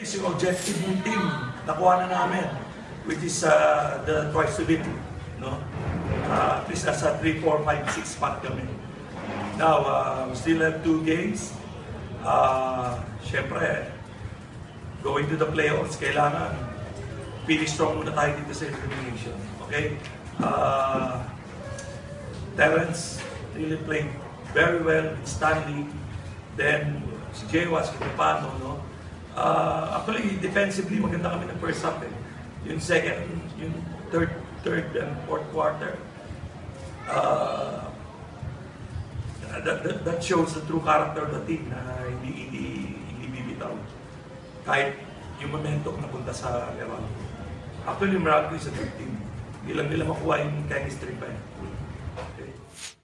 Is yung objective ng team, nakuha na namin, which is the twice to win, no? At least nasa 3, 4, 5, 6 spot kami. Now, we still have 2 games. Siyempre, going to the playoffs, kailangan finish strong muna tayo dito sa elimination. Okay? Terrence really played very well, Stanley, then si Jewas, Kupano, no? Actually, defensively, maganda kami ng first half eh. Yung second, yung third and fourth quarter. That shows the true character of the team na hindi bibitaw. Kahit yung momentum na punta sa Iran. Actually, Morocco is a good team. Hindi lang nila makuha yung chemistry pa eh.